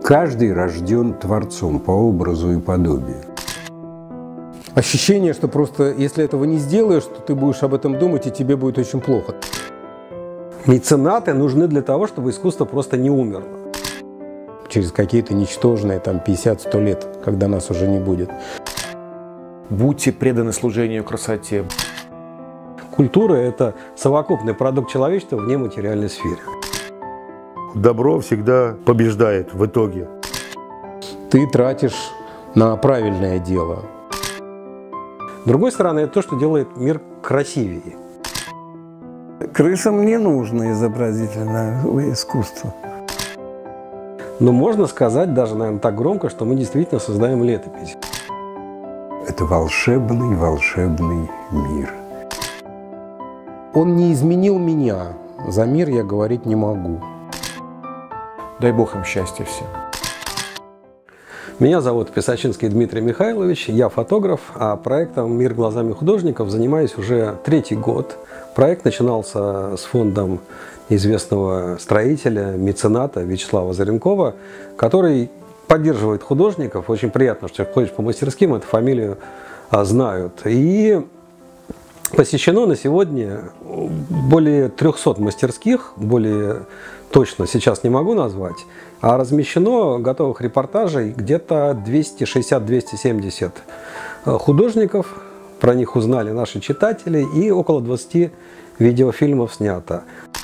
Каждый рожден Творцом по образу и подобию. Ощущение, что просто если этого не сделаешь, то ты будешь об этом думать, и тебе будет очень плохо. Меценаты нужны для того, чтобы искусство просто не умерло. Через какие-то ничтожные там 50-100 лет, когда нас уже не будет. Будьте преданы служению красоте. Культура – это совокупный продукт человечества в нематериальной сфере. Добро всегда побеждает в итоге. Ты тратишь на правильное дело. С другой стороны, это то, что делает мир красивее. Крысам не нужно изобразительное искусство. Но можно сказать, даже, наверное, так громко, что мы действительно создаем летопись. Это волшебный, волшебный мир. Он не изменил меня. За мир я говорить не могу. Дай Бог им счастья всем. Меня зовут Писачинский Дмитрий Михайлович, я фотограф, а проектом «Мир глазами художников» занимаюсь уже 3-й год. Проект начинался с фондом известного строителя, мецената Вячеслава Заренкова, который поддерживает художников. Очень приятно, что ходишь по мастерским, эту фамилию знают. И посещено на сегодня более 300 мастерских, более точно сейчас не могу назвать, а размещено готовых репортажей где-то 260-270 художников, про них узнали наши читатели, и около 20 видеофильмов снято.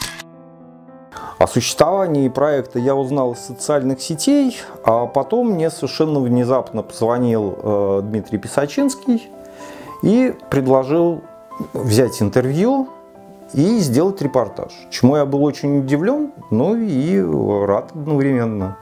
О существовании проекта я узнал из социальных сетей, а потом мне совершенно внезапно позвонил Дмитрий Писачинский и предложил взять интервью и сделать репортаж. Чему я был очень удивлен, но и рад одновременно.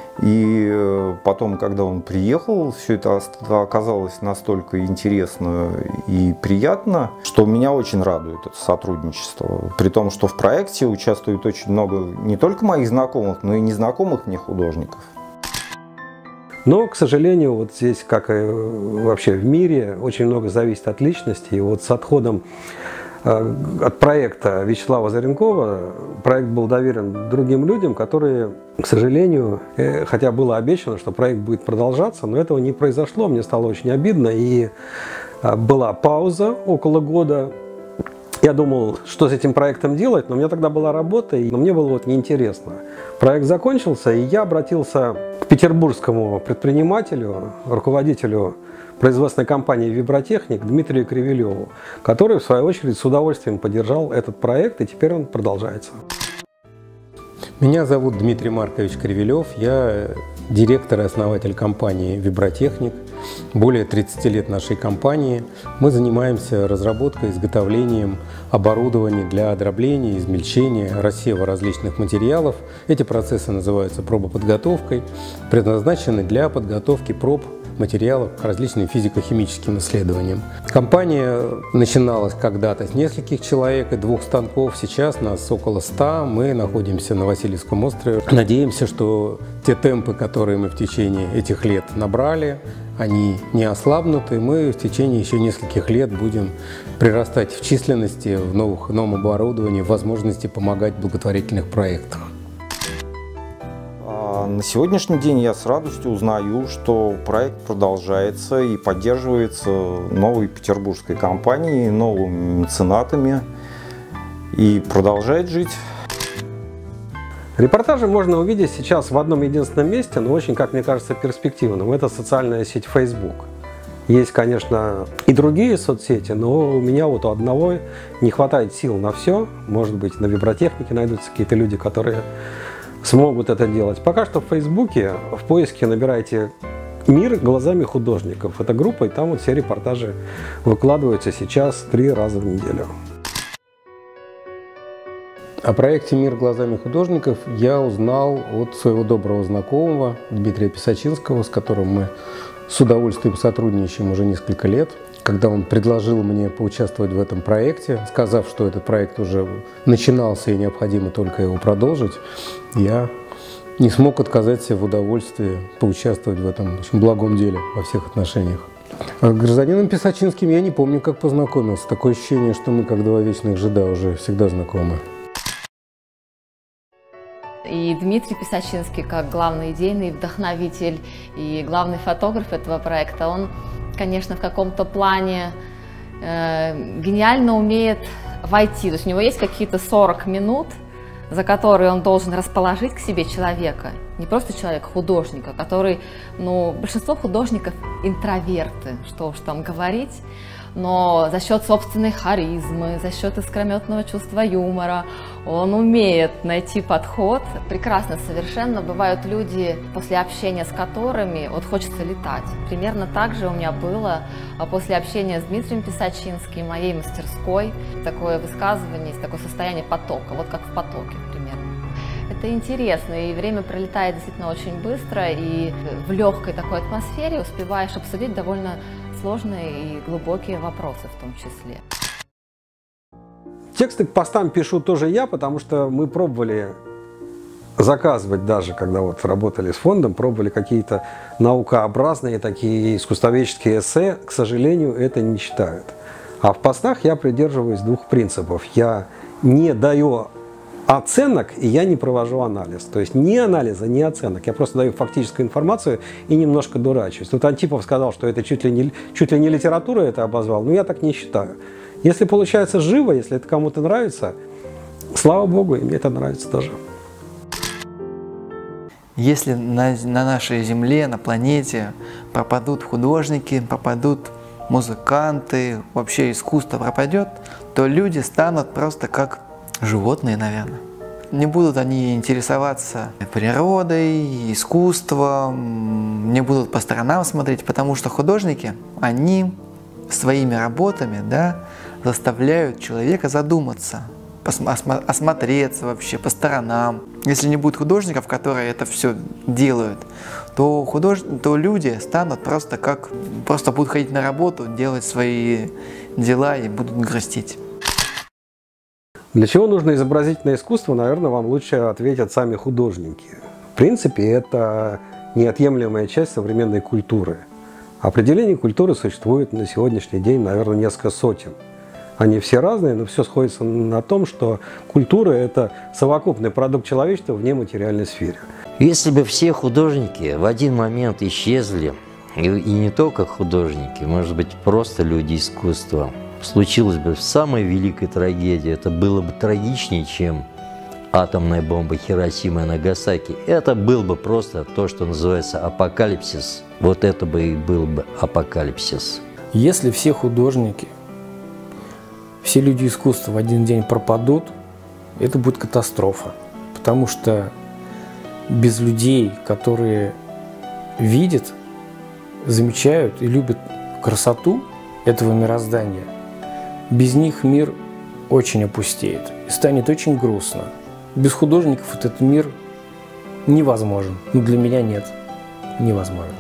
И потом, когда он приехал, все это оказалось настолько интересно и приятно, что меня очень радует это сотрудничество. При том, что в проекте участвует очень много не только моих знакомых, но и незнакомых мне художников. Но, к сожалению, вот здесь, как и вообще в мире, очень много зависит от личности. И вот с отходом от проекта Вячеслава Заренкова проект был доверен другим людям, которые, к сожалению, хотя было обещано, что проект будет продолжаться, но этого не произошло. Мне стало очень обидно, и была пауза около года. Я думал, что с этим проектом делать, но у меня тогда была работа, и мне было вот неинтересно. Проект закончился, и я обратился к петербургскому предпринимателю, руководителю производственной компании «Вибротехник» Дмитрию Кривилеву, который, в свою очередь, с удовольствием поддержал этот проект, и теперь он продолжается. Меня зовут Дмитрий Маркович Кривилев, я директор и основатель компании «Вибротехник». Более 30 лет нашей компании. Мы занимаемся разработкой, изготовлением оборудования для дробления, измельчения, рассева различных материалов. Эти процессы называются пробоподготовкой, предназначены для подготовки проб материалов к различным физико-химическим исследованиям. Компания начиналась когда-то с нескольких человек и 2 станков. Сейчас нас около 100. Мы находимся на Васильевском острове. Надеемся, что те темпы, которые мы в течение этих лет набрали, они не ослабнут, и мы в течение еще нескольких лет будем прирастать в численности, в новом оборудовании, в возможности помогать в благотворительных проектах. На сегодняшний день я с радостью узнаю, что проект продолжается и поддерживается новой петербургской компанией, новыми меценатами и продолжает жить. Репортажи можно увидеть сейчас в одном единственном месте, но очень, как мне кажется, перспективном. Это социальная сеть Facebook. Есть, конечно, и другие соцсети, но у меня вот у одного не хватает сил на все. Может быть, на Вибротехнике найдутся какие-то люди, которые смогут это делать. Пока что в Фейсбуке в поиске набирайте «Мир глазами художников». Это группа, и там вот все репортажи выкладываются сейчас 3 раза в неделю. О проекте «Мир глазами художников» я узнал от своего доброго знакомого Дмитрия Писачинского, с которым мы с удовольствием сотрудничаем уже несколько лет. Когда он предложил мне поучаствовать в этом проекте, сказав, что этот проект уже начинался и необходимо только его продолжить, я не смог отказать себе в удовольствии поучаствовать в этом очень благом деле во всех отношениях. А с гражданином Писачинским я не помню, как познакомился. Такое ощущение, что мы как 2 вечных жида уже всегда знакомы. И Дмитрий Писачинский, как главный идейный вдохновитель и главный фотограф этого проекта, он, конечно, в каком-то плане гениально умеет войти. То есть у него есть какие-то 40 минут, за которые он должен расположить к себе человека. Не просто человека, художника, который, большинство художников интроверты, что уж там говорить, но за счет собственной харизмы, за счет искрометного чувства юмора он умеет найти подход. Прекрасно совершенно. Бывают люди, после общения с которыми хочется летать. Примерно так же у меня было после общения с Дмитрием Писачинским, в моей мастерской. Такое высказывание, такое состояние потока, как в потоке примерно. Это интересно, и время пролетает действительно очень быстро, и в легкой такой атмосфере успеваешь обсудить довольно сложные и глубокие вопросы в том числе. Тексты к постам пишу тоже я, потому что мы пробовали заказывать даже, когда работали с фондом, пробовали какие-то наукообразные такие искусствоведческие эссе. К сожалению, это не читают. А в постах я придерживаюсь двух принципов. Я не даю оценок, и я не провожу анализ. То есть ни анализа, ни оценок. Я просто даю фактическую информацию и немножко дурачусь. Тут Антипов сказал, что это чуть ли не литература это обозвал, но я так не считаю. Если получается живо, если это кому-то нравится, слава богу, и мне это нравится тоже. Если на нашей Земле, на планете пропадут художники, пропадут музыканты, вообще искусство пропадет, то люди станут просто как животные, наверное. Не будут они интересоваться природой, искусством, не будут по сторонам смотреть, потому что художники, они своими работами, заставляют человека задуматься, осмотреться вообще по сторонам. Если не будет художников, которые это все делают, то люди станут просто будут ходить на работу, делать свои дела и будут грустить. Для чего нужно изобразительное искусство, наверное, вам лучше ответят сами художники. В принципе, это неотъемлемая часть современной культуры. Определений культуры существует на сегодняшний день, наверное, несколько сотен. Они все разные, но все сходится на том, что культура – это совокупный продукт человечества в нематериальной сфере. Если бы все художники в один момент исчезли, и не только художники, может быть, просто люди искусства, случилось бы самой великой трагедией, это было бы трагичнее, чем атомная бомба Хиросима и Нагасаки. Это был бы просто то, что называется апокалипсис. Вот это бы и был бы апокалипсис. Если все художники, все люди искусства в один день пропадут, это будет катастрофа. Потому что без людей, которые видят, замечают и любят красоту этого мироздания, без них мир очень опустеет и станет очень грустно. Без художников этот мир невозможен. Для меня нет, невозможен.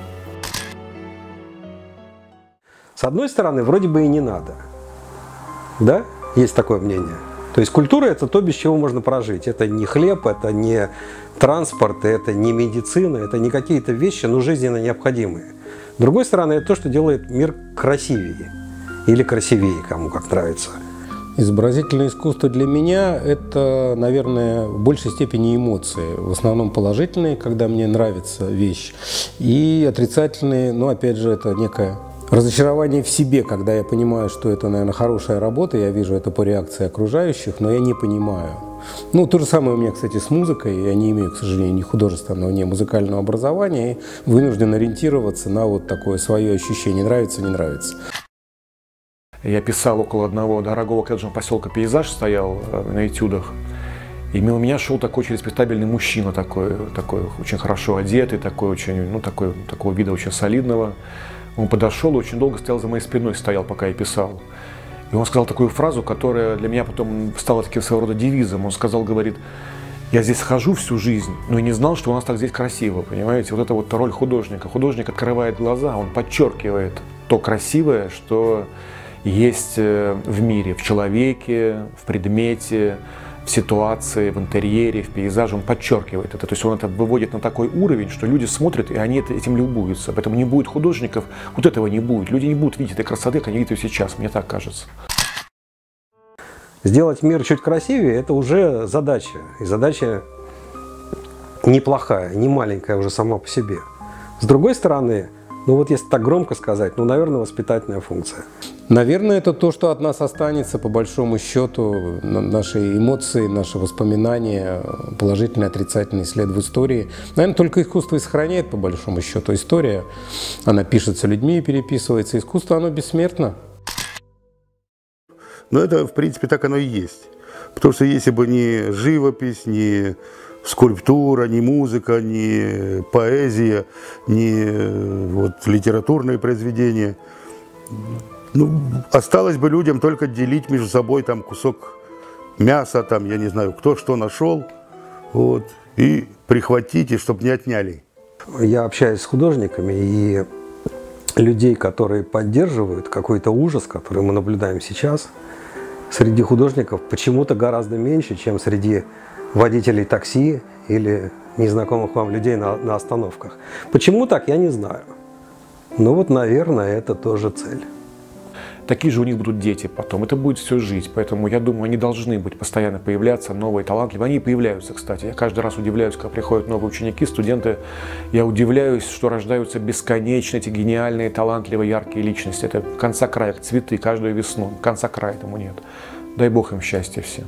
С одной стороны, вроде бы и не надо. Да? Есть такое мнение. То есть культура – это то, без чего можно прожить. Это не хлеб, это не транспорт, это не медицина, это не какие-то вещи, но жизненно необходимые. С другой стороны, это то, что делает мир красивее. Или красивее, кому как нравится. Изобразительное искусство для меня – это, наверное, в большей степени эмоции. В основном положительные, когда мне нравится вещь, и отрицательные, опять же, это некое разочарование в себе, когда я понимаю, что это, наверное, хорошая работа, я вижу это по реакции окружающих, но я не понимаю. То же самое у меня, кстати, с музыкой. Я не имею, к сожалению, ни художественного, ни музыкального образования, и вынужден ориентироваться на такое свое ощущение, нравится, не нравится. Я писал около одного дорогого коттеджного поселка «Пейзаж», стоял на этюдах, и мимо меня шел такой очень респектабельный мужчина, такой очень хорошо одетый, такого вида очень солидного. Он подошел и очень долго стоял за моей спиной, пока я писал. И он сказал такую фразу, которая для меня потом стала таким своего рода девизом. Он говорит, я здесь хожу всю жизнь, но и не знал, что у нас так здесь красиво, понимаете? Вот это роль художника. Художник открывает глаза, он подчеркивает то красивое, что есть в мире, в человеке, в предмете, в ситуации, в интерьере, в пейзаже. Он подчеркивает это. То есть он это выводит на такой уровень, что люди смотрят, и они этим любуются. Поэтому не будет художников, этого не будет. Люди не будут видеть этой красоты, как они видят ее сейчас, мне так кажется. Сделать мир чуть красивее – это уже задача. И задача неплохая, не маленькая уже сама по себе. С другой стороны, ну вот если так громко сказать, ну, наверное, воспитательная функция. Наверное, это то, что от нас останется, по большому счету, наши эмоции, наши воспоминания, положительный, отрицательный след в истории. Наверное, только искусство и сохраняет, по большому счету, история. Она пишется людьми и переписывается. Искусство, оно бессмертно. Но это, в принципе, так оно и есть. Потому что если бы не живопись, не скульптура, ни музыка, ни поэзия, ни вот, литературные произведения, ну, осталось бы людям только делить между собой там кусок мяса, там, я не знаю, кто что нашел, вот, и прихватить, и чтобы не отняли. Я общаюсь с художниками, и людей, которые поддерживают какой-то ужас, который мы наблюдаем сейчас, среди художников почему-то гораздо меньше, чем среди водителей такси или незнакомых вам людей на остановках. Почему так, я не знаю. Но вот, наверное, это тоже цель. Такие же у них будут дети потом. Это будет всю жизнь. Поэтому, я думаю, они должны быть постоянно появляться, новые, талантливые. Они и появляются, кстати. Я каждый раз удивляюсь, когда приходят новые ученики, студенты. Я удивляюсь, что рождаются бесконечно эти гениальные, талантливые, яркие личности. Это конца края, как цветы каждую весну. Конца края этому нет. Дай Бог им счастья всем.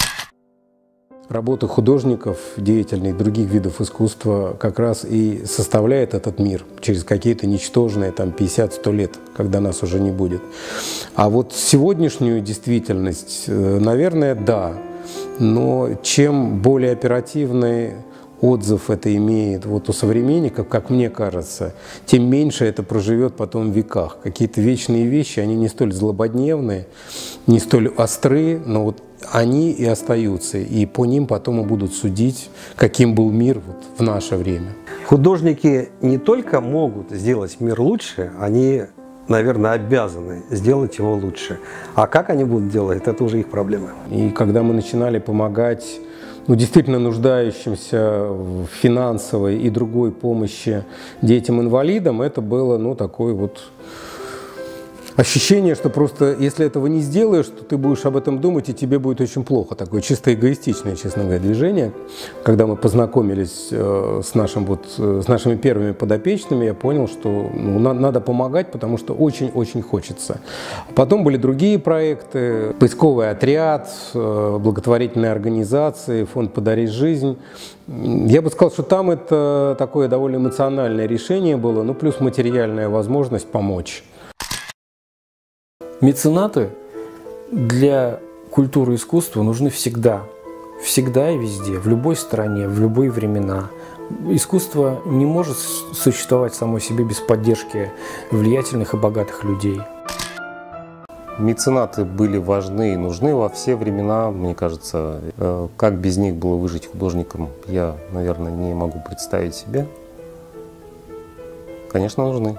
Работа художников, деятельных других видов искусства как раз и составляет этот мир через какие-то ничтожные там 50-100 лет, когда нас уже не будет. А вот сегодняшнюю действительность, наверное, да. Но чем более оперативный отзыв это имеет вот у современников, как мне кажется, тем меньше это проживет потом в веках. Какие-то вечные вещи, они не столь злободневные, не столь острые, но вот они и остаются, и по ним потом и будут судить, каким был мир вот в наше время. Художники не только могут сделать мир лучше, они, наверное, обязаны сделать его лучше. А как они будут делать, это уже их проблема. И когда мы начинали помогать действительно нуждающимся в финансовой и другой помощи детям-инвалидам, это было такое вот ощущение, что просто если этого не сделаешь, то ты будешь об этом думать, и тебе будет очень плохо. Такое чисто эгоистичное, честно говоря, движение. Когда мы познакомились с нашими первыми подопечными, я понял, что надо помогать, потому что очень-очень хочется. Потом были другие проекты, поисковый отряд, благотворительные организации, фонд «Подари жизнь». Я бы сказал, что там это такое довольно эмоциональное решение было, плюс материальная возможность помочь. Меценаты для культуры и искусства нужны всегда. Всегда и везде, в любой стране, в любые времена. Искусство не может существовать само себе без поддержки влиятельных и богатых людей. Меценаты были важны и нужны во все времена, мне кажется. Как без них было выжить художником, я, наверное, не могу представить себе. Конечно, нужны.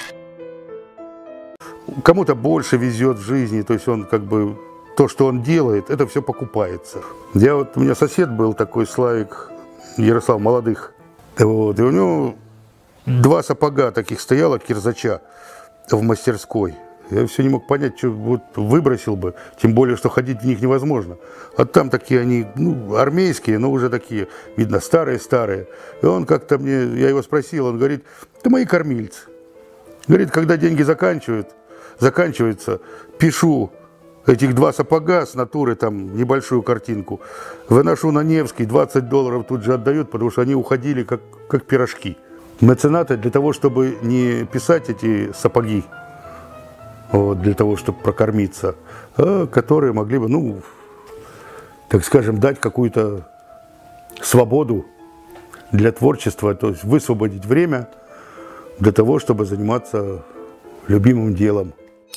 Кому-то больше везет в жизни, то есть он как бы то, что он делает, это все покупается. У меня сосед был такой, Славик Ярослав, молодых. Вот, и у него 2 сапога таких стояло, кирзача, в мастерской. Я все не мог понять, что вот выбросил бы, тем более, что ходить в них невозможно. А там такие они, армейские, но уже такие, видно, старые-старые. И он как-то я его спросил, он говорит, это мои кормильцы. Говорит, когда деньги заканчиваются, пишу этих 2 сапога с натуры, там, небольшую картинку, выношу на Невский, $20 тут же отдают, потому что они уходили как пирожки. Меценаты для того, чтобы не писать эти сапоги, вот, для того, чтобы прокормиться, которые могли бы, так скажем, дать какую-то свободу для творчества, то есть высвободить время для того, чтобы заниматься любимым делом.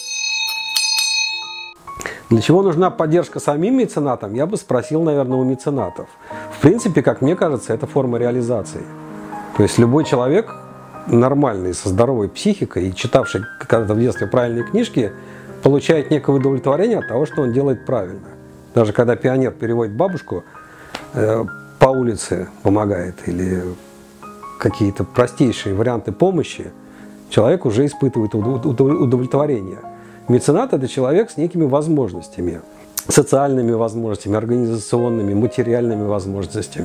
Для чего нужна поддержка самим меценатам, я бы спросил, наверное, у меценатов. В принципе, как мне кажется, это форма реализации. То есть любой человек, нормальный, со здоровой психикой и читавший когда-то в детстве правильные книжки, получает некое удовлетворение от того, что он делает правильно. Даже когда пионер переводит бабушку по улице, помогает, или какие-то простейшие варианты помощи, человек уже испытывает удовлетворение. Меценат – это человек с некими возможностями, социальными возможностями, организационными, материальными возможностями.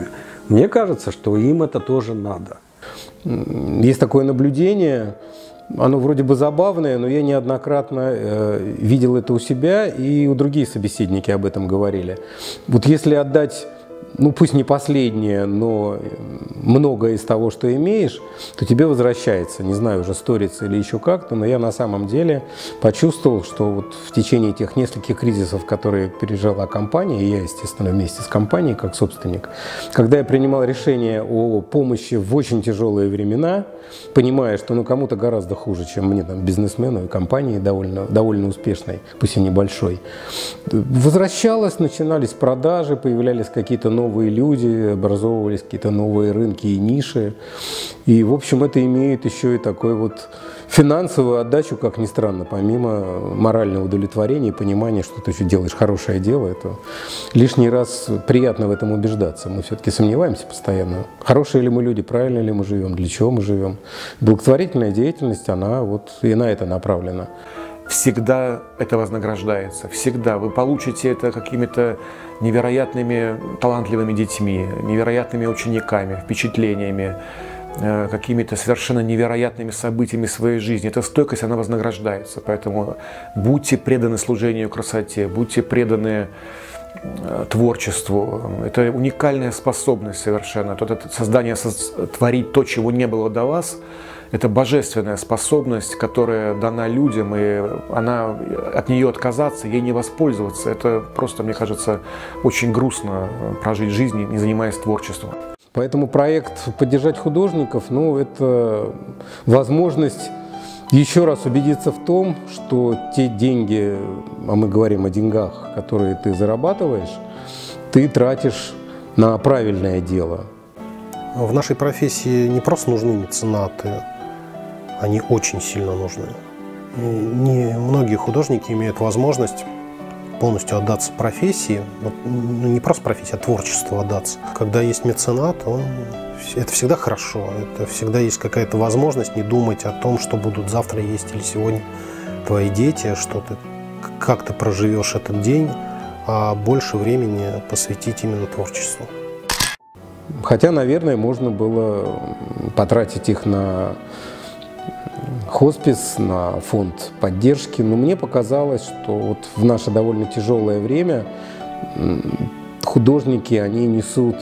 Мне кажется, что им это тоже надо. Есть такое наблюдение, оно вроде бы забавное, но я неоднократно видел это у себя, и у других собеседники об этом говорили. Вот если отдать, ну пусть не последнее, но многое из того, что имеешь, то тебе возвращается. Не знаю, уже сторится или еще как-то, но я на самом деле почувствовал, что вот в течение тех нескольких кризисов, которые пережила компания, и я, естественно, вместе с компанией, как собственник, когда я принимал решение о помощи в очень тяжелые времена, понимая, что ну кому-то гораздо хуже, чем мне, там, бизнесмену и компании довольно успешной, пусть и небольшой, возвращалось, начинались продажи, появлялись какие-то новые люди, образовывались какие-то новые рынки и ниши. И, в общем, это имеет еще и такой вот финансовую отдачу, как ни странно, помимо морального удовлетворения и понимания, что ты еще делаешь хорошее дело, это лишний раз приятно в этом убеждаться. Мы все-таки сомневаемся постоянно, хорошие ли мы люди, правильно ли мы живем, для чего мы живем. Благотворительная деятельность, она вот и на это направлена. Всегда это вознаграждается, всегда. Вы получите это какими-то невероятными талантливыми детьми, невероятными учениками, впечатлениями, какими-то совершенно невероятными событиями своей жизни. Эта стойкость, она вознаграждается. Поэтому будьте преданы служению красоте, будьте преданы творчеству. Это уникальная способность совершенно. Это создание, творить то, чего не было до вас. Это божественная способность, которая дана людям, и от нее отказаться, ей не воспользоваться. Это просто, мне кажется, очень грустно прожить жизнь, не занимаясь творчеством. Поэтому проект «Поддержать художников», ну, это возможность еще раз убедиться в том, что те деньги, а мы говорим о деньгах, которые ты зарабатываешь, ты тратишь на правильное дело. В нашей профессии не просто нужны меценаты, они очень сильно нужны. Не многие художники имеют возможность полностью отдаться профессии, ну, не просто профессии, а творчеству отдаться. Когда есть меценат, это всегда хорошо, это всегда есть какая-то возможность не думать о том, что будут завтра есть или сегодня твои дети, как ты проживешь этот день, а больше времени посвятить именно творчеству. Хотя, наверное, можно было потратить их на хоспис, на фонд поддержки, но мне показалось, что вот в наше довольно тяжелое время художники, они несут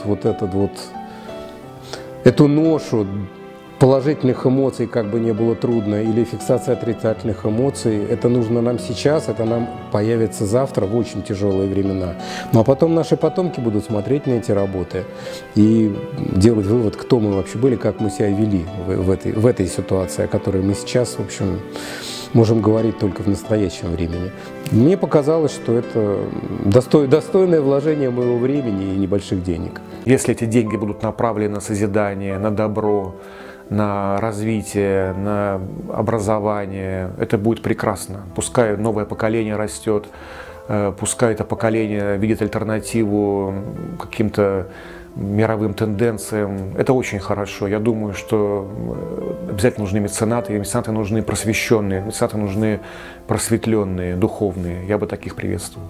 эту ношу положительных эмоций, как бы не было трудно, или фиксация отрицательных эмоций. Это нужно нам сейчас, это нам появится завтра в очень тяжелые времена. Ну а потом наши потомки будут смотреть на эти работы и делать вывод, кто мы вообще были, как мы себя вели в этой ситуации, о которой мы сейчас, в общем, можем говорить только в настоящем времени. Мне показалось, что это достойное вложение моего времени и небольших денег. Если эти деньги будут направлены на созидание, на добро, на развитие, на образование, это будет прекрасно. Пускай новое поколение растет, пускай это поколение видит альтернативу каким-то мировым тенденциям. Это очень хорошо. Я думаю, что обязательно нужны меценаты, и меценаты нужны просвещенные, меценаты нужны просветленные, духовные. Я бы таких приветствовал.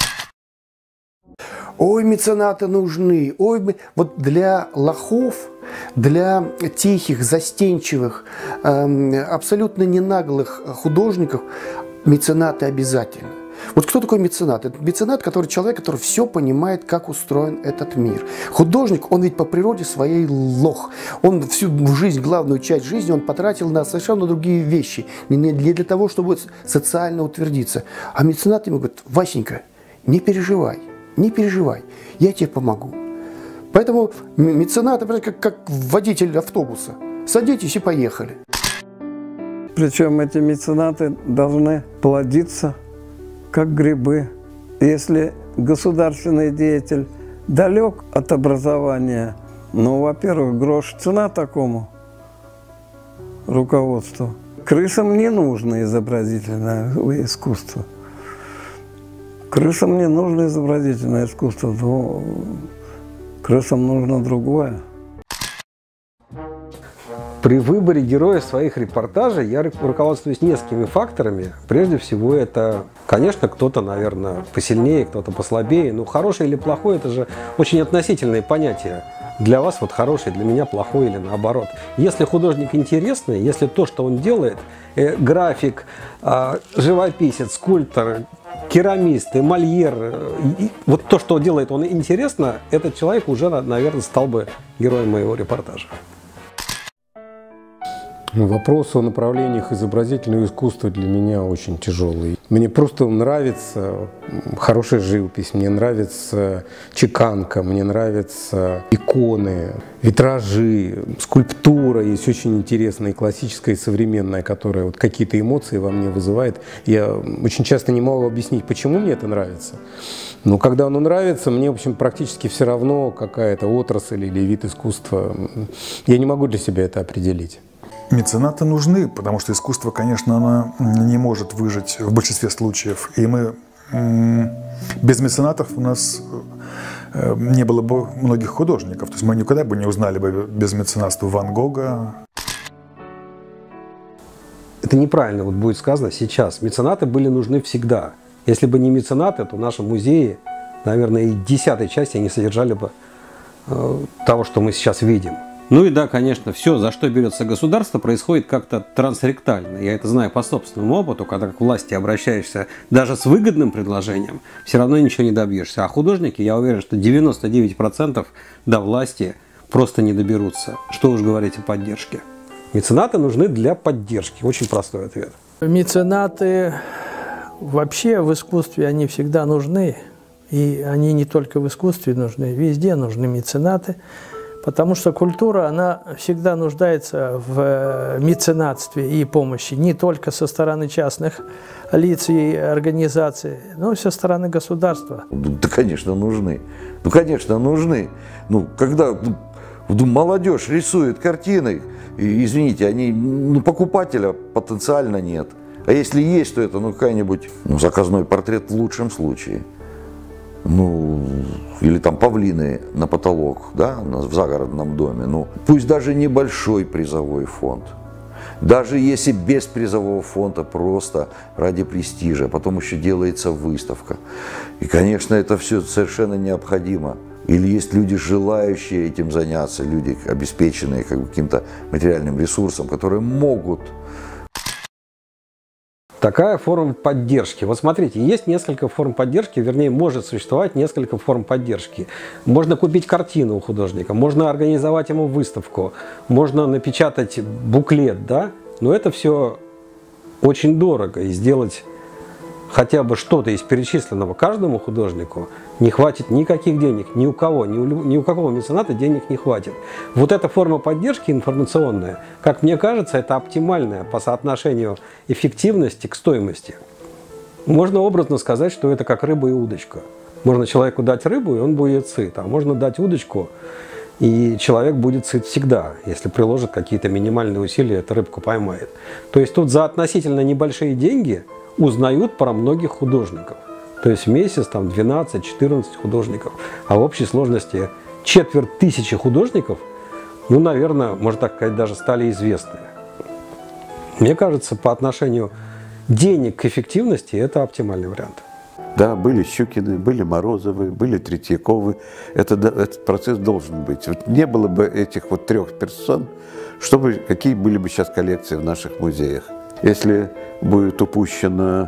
Ой, меценаты нужны. Ой, вот для лохов, для тихих, застенчивых, абсолютно не наглых художников меценаты обязательно. Вот кто такой меценат? Это меценат, человек, который все понимает, как устроен этот мир. Художник, он ведь по природе своей лох. Он всю жизнь, главную часть жизни он потратил на совершенно другие вещи. Не для того, чтобы социально утвердиться. А меценат ему говорит: Васенька, не переживай, я тебе помогу. Поэтому меценат, например, как водитель автобуса. Садитесь и поехали. Причем эти меценаты должны плодиться как грибы. Если государственный деятель далек от образования, ну, во-первых, грош цена такому руководству. Крысам не нужно изобразительное искусство. Крысам не нужно изобразительное искусство, но крысам нужно другое. При выборе героя своих репортажей я руководствуюсь несколькими факторами. Прежде всего, это, конечно, кто-то, наверное, посильнее, кто-то послабее. Но хороший или плохой – это же очень относительные понятия. для вас вот хороший, для меня плохой или наоборот. Если художник интересный, если то, что он делает, график, живописец, скульптор, керамист, эмальер, вот то, что делает он интересно, этот человек уже, наверное, стал бы героем моего репортажа. Вопрос о направлениях изобразительного искусства для меня очень тяжелый. Мне просто нравится хорошая живопись, мне нравится чеканка, мне нравятся иконы, витражи, скульптура. Есть очень интересная, классическая и современная, которая вот какие-то эмоции во мне вызывает. Я очень часто не могу объяснить, почему мне это нравится. Но когда оно нравится, мне, в общем, практически все равно, какая-то отрасль или вид искусства. Я не могу для себя это определить. Меценаты нужны, потому что искусство, конечно, оно не может выжить в большинстве случаев. И мы без меценатов у нас не было бы многих художников. То есть мы никогда бы не узнали бы без меценатства Ван Гога. Это неправильно вот будет сказано сейчас. Меценаты были нужны всегда. Если бы не меценаты, то наши музеи, наверное, и 10-й части не содержали бы того, что мы сейчас видим. Ну и да, конечно, все, за что берется государство, происходит как-то трансректально. Я это знаю по собственному опыту, когда к власти обращаешься даже с выгодным предложением, все равно ничего не добьешься. А художники, я уверен, что 99% до власти просто не доберутся. Что уж говорить о поддержке. Меценаты нужны для поддержки. Очень простой ответ. Меценаты вообще в искусстве, они всегда нужны. И они не только в искусстве нужны, везде нужны меценаты. Потому что культура, она всегда нуждается в меценатстве и помощи, не только со стороны частных лиц и организаций, но и со стороны государства. Да, конечно, нужны. Ну, конечно, нужны. Ну, когда молодежь рисует картины, извините, они, покупателя потенциально нет. А если есть, то это какой-нибудь заказной портрет в лучшем случае. Или там павлины на потолок, да, в загородном доме. Пусть даже небольшой призовой фонд. Даже если без призового фонда, просто ради престижа. Потом еще делается выставка. И, конечно, это все совершенно необходимо. Или есть люди, желающие этим заняться, люди, обеспеченные каким-то материальным ресурсом, которые могут. Такая форма поддержки. Вот смотрите, есть несколько форм поддержки, вернее, может существовать несколько форм поддержки. Можно купить картину у художника, можно организовать ему выставку, можно напечатать буклет, да? Но это все очень дорого, и сделать хотя бы что-то из перечисленного каждому художнику не хватит никаких денег, ни у кого, ни у какого мецената денег не хватит. Вот эта форма поддержки информационная, как мне кажется, это оптимальная по соотношению эффективности к стоимости. Можно образно сказать, что это как рыба и удочка. Можно человеку дать рыбу, и он будет сыт, а можно дать удочку, и человек будет сыт всегда. Если приложит какие-то минимальные усилия, эта рыбку поймает. То есть тут за относительно небольшие деньги узнают про многих художников. То есть в месяц там 12-14 художников. А в общей сложности 250 художников, наверное, можно так сказать, даже стали известны. Мне кажется, по отношению денег к эффективности это оптимальный вариант. Да, были Щукины, были Морозовы, были Третьяковы. Этот процесс должен быть. Вот не было бы этих вот 3 персон, какие были бы сейчас коллекции в наших музеях. Если будет упущено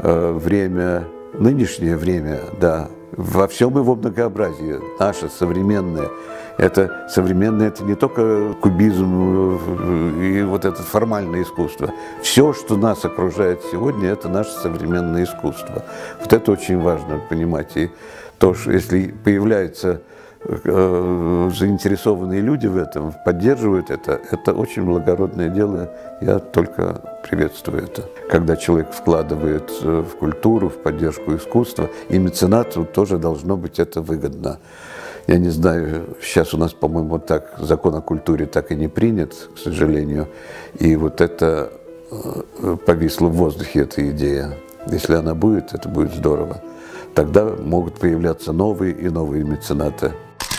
нынешнее время, да, во всем его многообразии, наше современное. Современное это не только кубизм и вот это формальное искусство. Все, что нас окружает сегодня, это наше современное искусство. Вот это очень важно понимать. И то, что если появляются заинтересованные люди в этом, поддерживают это очень благородное дело. Я только приветствую это. Когда человек вкладывает в культуру, в поддержку искусства, и меценату тоже должно быть это выгодно. Я не знаю, сейчас у нас, по-моему, закон о культуре так и не принят, к сожалению. И вот это повисло в воздухе, эта идея. Если она будет, это будет здорово. Тогда могут появляться новые и новые меценаты.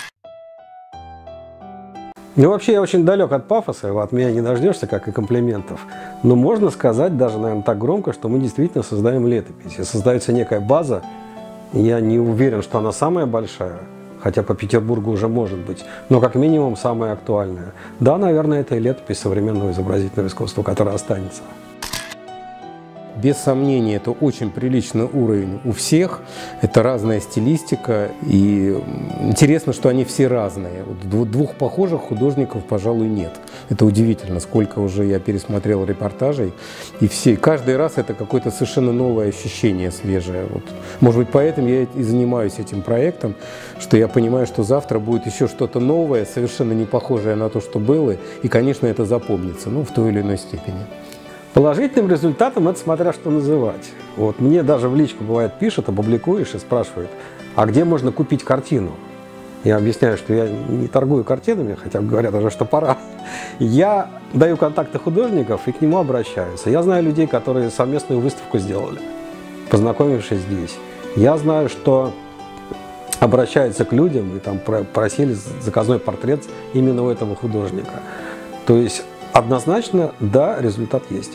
Вообще я очень далек от пафоса, от меня не дождешься, как и комплиментов. Но можно сказать, даже, наверное, так громко, что мы действительно создаем летопись. И создается некая база, я не уверен, что она самая большая, хотя по Петербургу уже может быть, но как минимум самое актуальное. Да, наверное, это и летопись современного изобразительного искусства, которая останется. Без сомнения, это очень приличный уровень у всех, это разная стилистика, и интересно, что они все разные. Вот двух похожих художников, пожалуй, нет. Это удивительно, сколько уже я пересмотрел репортажей, и каждый раз это какое-то совершенно новое ощущение, свежее. Вот. Может быть, поэтому я и занимаюсь этим проектом, что я понимаю, что завтра будет еще что-то новое, совершенно не похожее на то, что было, и, конечно, это запомнится, в той или иной степени. Положительным результатом это смотря что называть. Вот мне даже в личку бывает пишут, опубликуешь и спрашивают, а где можно купить картину? Я объясняю, что я не торгую картинами, хотя говорят уже, что пора. Я даю контакты художников и к нему обращаются. Я знаю людей, которые совместную выставку сделали, познакомившись здесь. Я знаю, что обращаются к людям и там просили заказной портрет именно у этого художника. То есть однозначно, да, результат есть.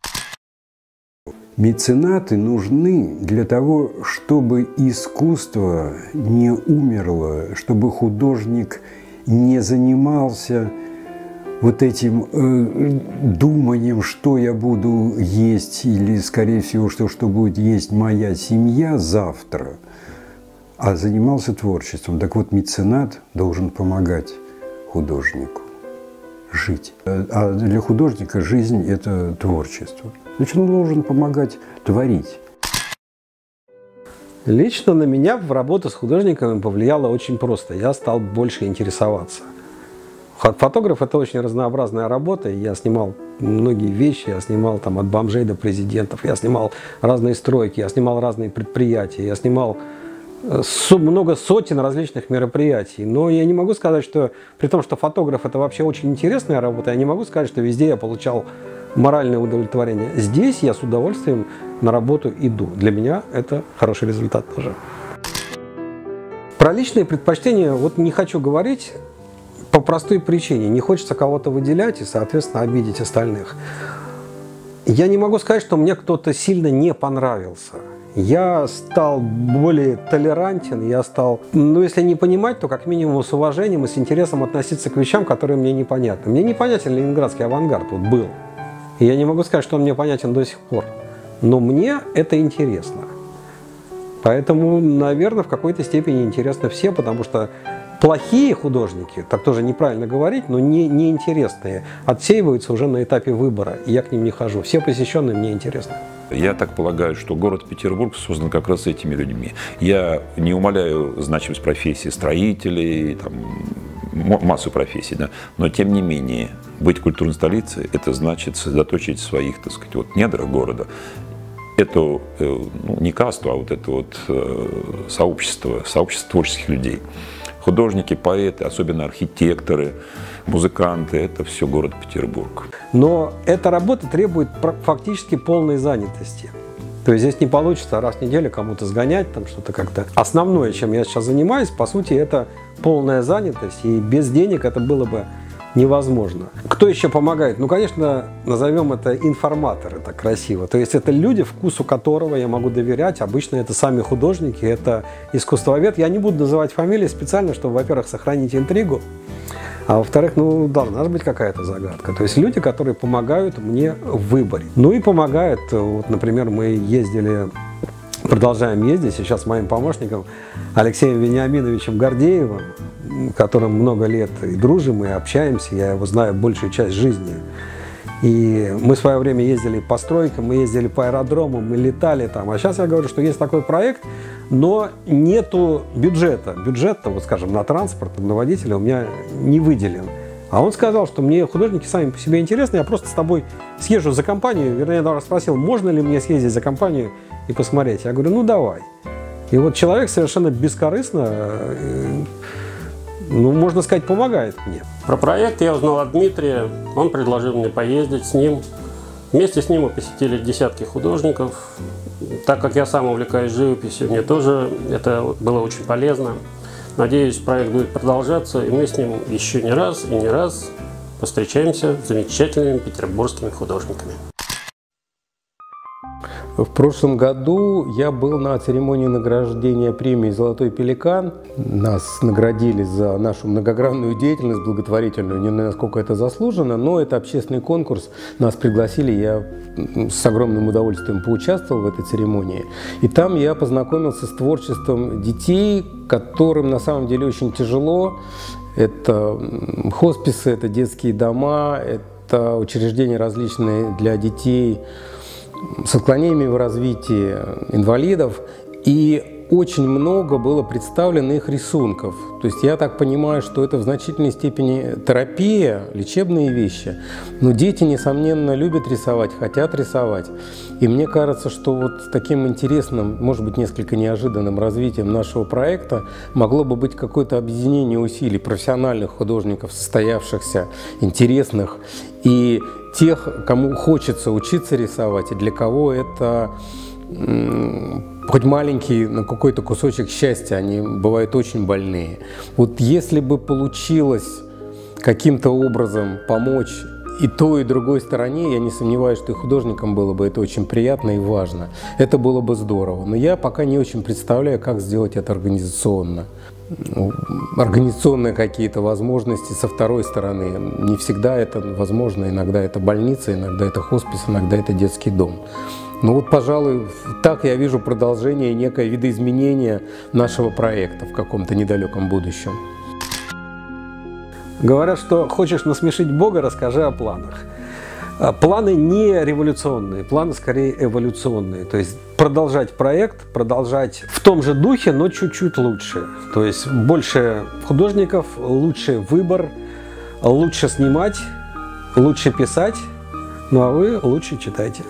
Меценаты нужны для того, чтобы искусство не умерло, чтобы художник не занимался вот этим думанием, что я буду есть, или, скорее всего, что будет есть моя семья завтра, а занимался творчеством. Так вот, меценат должен помогать художнику жить. А для художника жизнь – это творчество. Значит, он должен помогать творить. Лично на меня в работу с художниками повлияло очень просто. Я стал больше интересоваться. Фотограф – это очень разнообразная работа. Я снимал многие вещи. Я снимал там, от бомжей до президентов. Я снимал разные стройки. Я снимал разные предприятия. Я снимал много сотен различных мероприятий. Но я не могу сказать, что при том, что фотограф – это вообще очень интересная работа, я не могу сказать, что везде я получал моральное удовлетворение. Здесь я с удовольствием на работу иду. Для меня это хороший результат тоже. Про личные предпочтения вот не хочу говорить по простой причине. Не хочется кого-то выделять и, соответственно, обидеть остальных. Я не могу сказать, что мне кто-то сильно не понравился. Я стал более толерантен, я стал, если не понимать, то как минимум с уважением и с интересом относиться к вещам, которые мне непонятны. Мне непонятен ленинградский авангард, вот был. И я не могу сказать, что он мне понятен до сих пор. Но мне это интересно. Поэтому, наверное, в какой-то степени интересны все, потому что плохие художники, так тоже неправильно говорить, но неинтересные, отсеиваются уже на этапе выбора, и я к ним не хожу. Все посещенные мне интересны. Я так полагаю, что город Петербург создан как раз этими людьми. Я не умаляю значимость профессии строителей, там, массу профессий, да? Но тем не менее, быть культурной столицей – это значит сосредоточить своих, так сказать, вот недрах города. Это не касту, а вот это вот сообщество творческих людей. Художники, поэты, особенно архитекторы, музыканты – это все город Петербург. Но эта работа требует фактически полной занятости. То есть здесь не получится раз в неделю кому-то сгонять, там что-то как-то. Основное, чем я сейчас занимаюсь, по сути, это полная занятость, и без денег это было бы невозможно. Кто еще помогает? Ну, конечно, назовем это информаторы, так красиво. То есть это люди, вкусу которого я могу доверять. Обычно это сами художники, это искусствовед. Я не буду называть фамилии специально, чтобы, во-первых, сохранить интригу, а во-вторых, должна же быть какая-то загадка. То есть люди, которые помогают мне в выборе. Ну и помогают, вот, например, мы ездили, продолжаем ездить сейчас с моим помощником Алексеем Вениаминовичем Гордеевым, которым много лет и дружим, и общаемся, я его знаю большую часть жизни. И мы в свое время ездили по стройкам, мы ездили по аэродромам, мы летали там. А сейчас я говорю, что есть такой проект, но нету бюджета. Бюджет-то, вот скажем, на транспорт, на водителя у меня не выделен. А он сказал, что мне художники сами по себе интересны, я просто с тобой съезжу за компанию. Вернее, я даже спросил, можно ли мне съездить за компанию и посмотреть. Я говорю, ну давай. И вот человек совершенно бескорыстно, можно сказать, помогает мне. Про проект я узнал от Дмитрия, он предложил мне поездить с ним. Вместе с ним мы посетили десятки художников. Так как я сам увлекаюсь живописью, мне тоже это было очень полезно. Надеюсь, проект будет продолжаться, и мы с ним еще не раз и не раз повстречаемся с замечательными петербургскими художниками. В прошлом году я был на церемонии награждения премии «Золотой пеликан». Нас наградили за нашу многогранную деятельность благотворительную, не насколько это заслуженно, но это общественный конкурс. Нас пригласили, я с огромным удовольствием поучаствовал в этой церемонии. И там я познакомился с творчеством детей, которым на самом деле очень тяжело. Это хосписы, это детские дома, это учреждения различные для детей с отклонениями в развитии, инвалидов, и очень много было представлено их рисунков. То есть я так понимаю, что это в значительной степени терапия, лечебные вещи. Но дети, несомненно, любят рисовать, хотят рисовать. И мне кажется, что вот с таким интересным, может быть, несколько неожиданным развитием нашего проекта могло бы быть какое-то объединение усилий профессиональных художников, состоявшихся, интересных, и тех, кому хочется учиться рисовать, и для кого это хоть маленький, но какой-то кусочек счастья, они бывают очень больные. Вот если бы получилось каким-то образом помочь и той, и другой стороне, я не сомневаюсь, что и художникам было бы это очень приятно и важно. Это было бы здорово. Но я пока не очень представляю, как сделать это организационно. Организационные какие-то возможности со второй стороны. Не всегда это возможно. Иногда это больница, иногда это хоспис, иногда это детский дом. Ну вот, пожалуй, так я вижу продолжение, некое видоизменение нашего проекта в каком-то недалеком будущем. Говорят, что хочешь насмешить Бога, расскажи о планах. Планы не революционные, планы скорее эволюционные. То есть продолжать проект, продолжать в том же духе, но чуть-чуть лучше. То есть больше художников, лучший выбор, лучше снимать, лучше писать, ну а вы лучше читайте.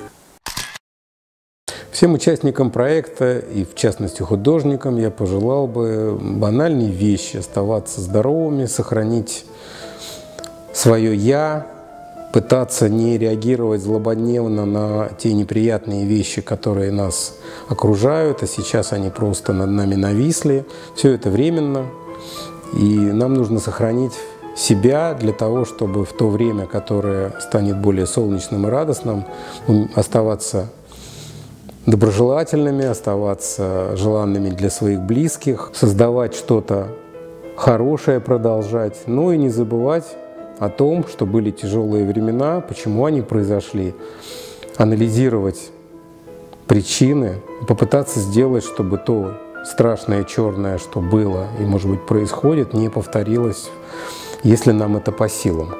Всем участникам проекта, и в частности художникам, я пожелал бы банальные вещи: оставаться здоровыми, сохранить свое «я», пытаться не реагировать злободневно на те неприятные вещи, которые нас окружают, а сейчас они просто над нами нависли. Все это временно, и нам нужно сохранить себя для того, чтобы в то время, которое станет более солнечным и радостным, оставаться доброжелательными, оставаться желанными для своих близких, создавать что-то хорошее, продолжать, но и не забывать о том, что были тяжелые времена, почему они произошли, анализировать причины, попытаться сделать, чтобы то страшное черное, что было и, может быть, происходит, не повторилось, если нам это по силам.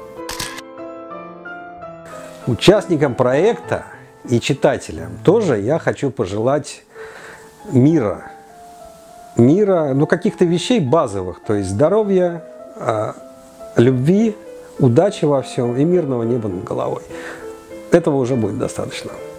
Участникам проекта и читателям тоже я хочу пожелать мира. Мира, ну каких-то вещей базовых, то есть здоровья, любви, удачи во всем и мирного неба над головой. Этого уже будет достаточно.